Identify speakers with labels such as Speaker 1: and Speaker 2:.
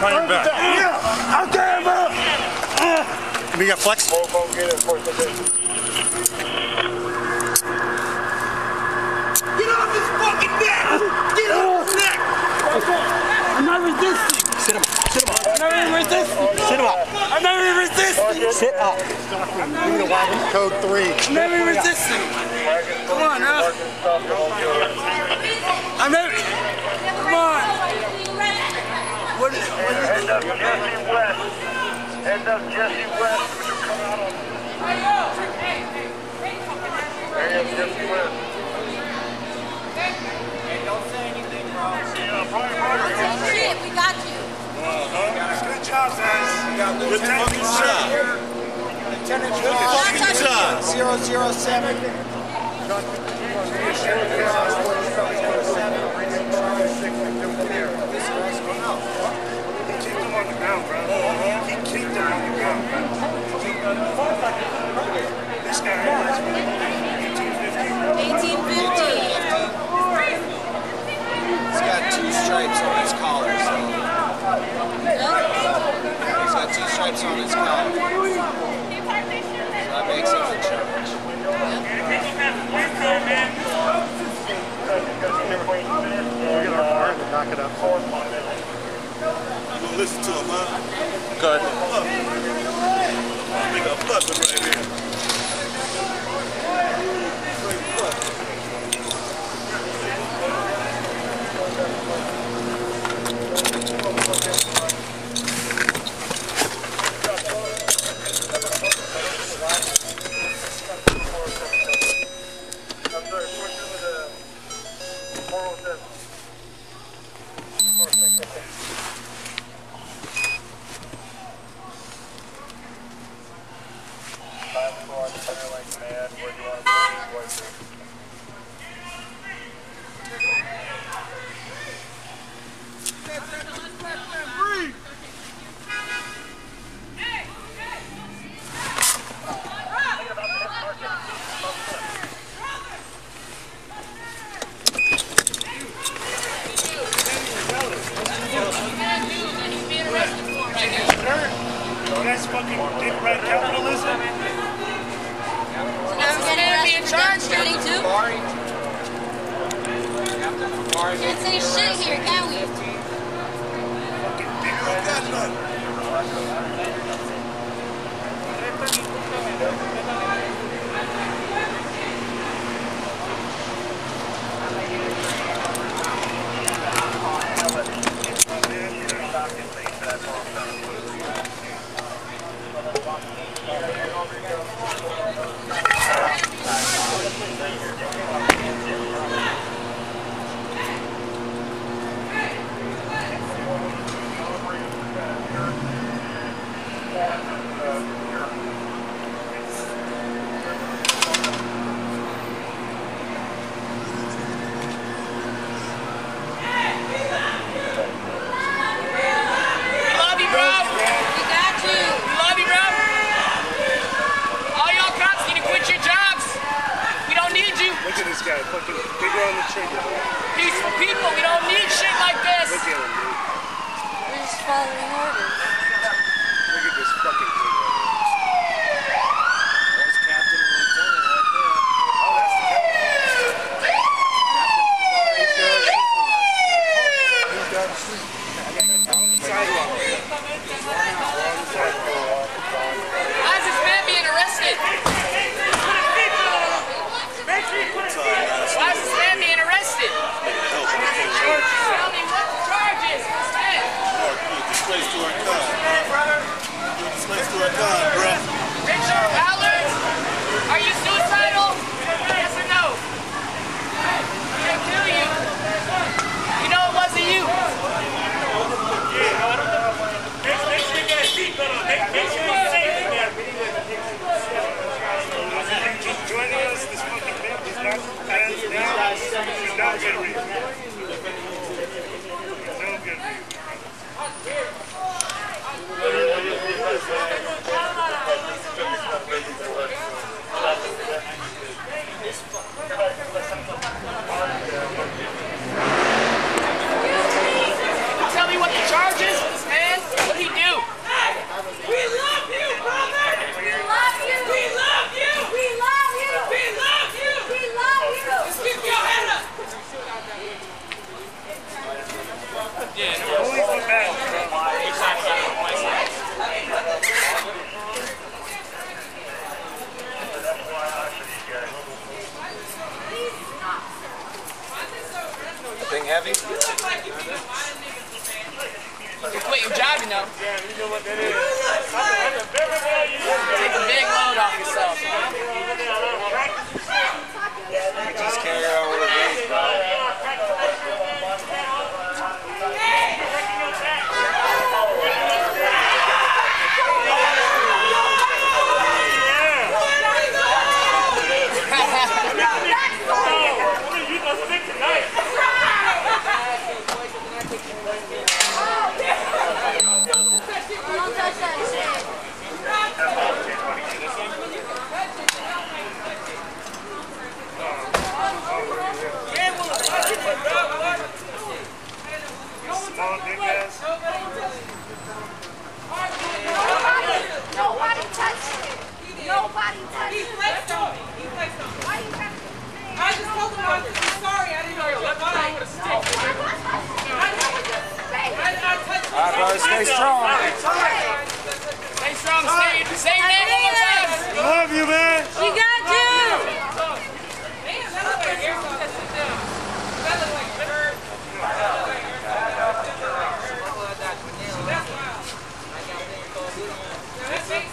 Speaker 1: on your back.
Speaker 2: Yeah, out there, bro.
Speaker 1: We got flex.
Speaker 2: Get off his fucking neck! Get off his neck! I'm not resisting.
Speaker 1: Sit him. Sit him up.
Speaker 2: I'm not even resisting.
Speaker 1: Sit him up.
Speaker 2: I'm not even resisting.
Speaker 1: Sit up. Code 3.
Speaker 2: I'm not even resisting. Come on, now. I'm not. Come on. What is
Speaker 3: Head up Jesse West. Head up Jesse West. Come out on. Hurry up Jesse West.
Speaker 4: Hey, don't say anything, bro.
Speaker 5: Shit, we got you.
Speaker 2: good job, guys.
Speaker 4: We got Lieutenant
Speaker 1: job.
Speaker 4: here. Lieutenant
Speaker 1: Good job.
Speaker 4: 007.
Speaker 2: He kicked him on the ground, bro. He kicked him on the ground, bro. This guy is 1850.
Speaker 5: 1850.
Speaker 4: He's got 2 stripes on his collar, so. He's got 2 stripes on his collar. So that makes him in charge.
Speaker 1: Knock it up.
Speaker 2: We'll listen to him, huh?
Speaker 1: Good.
Speaker 2: Big up busting right here.
Speaker 3: I'm sorry, push into the 407. Where do you want to be?
Speaker 2: That's fucking dick rat capitalism.
Speaker 5: So now we're getting arrested for demonstrating too? Can't say shit here, can we?
Speaker 2: Fucking dick rat capitalism. Look at this guy, fucking bigger on the trigger.
Speaker 6: Peaceful people, we don't need shit like this.
Speaker 2: Look at him, dude.
Speaker 5: We're just following orders.
Speaker 2: Look at this fucking thing right here.
Speaker 4: There's Captain and Lieutenant right there.
Speaker 2: Oh, that's the guy. He's down the street. Sidewalk.
Speaker 6: Why is this man being arrested? Why is this man being arrested? Tell me what the charge is. What's that?
Speaker 2: Disgrace to our God. Disgrace to our God, bro.
Speaker 6: Richard Ballard, are you suicidal? Yes or no? I'm gonna kill you. You know it wasn't you. Yeah, no. Police went back, bro. We're trying to get on my side.
Speaker 4: Thing heavy?
Speaker 6: You can quit your job, you know.
Speaker 3: Yeah, you know what that is.
Speaker 6: Take a big load off yourself.
Speaker 4: Just carry on with it, bro.
Speaker 5: Don't touch that shit. Nobody touched it. Nobody touched it.
Speaker 7: He flexed on me. He flexed on me.
Speaker 5: Why you have to?
Speaker 7: I just told him I was sorry. I didn't know you were lying. I touched it.
Speaker 4: All right, brother, stay strong.
Speaker 6: Stay strong, say your name one more time.
Speaker 1: Love you, man.
Speaker 5: She got you.
Speaker 7: Damn, that looked like airsoft. That sit down. That looked like bird. That's wild. That's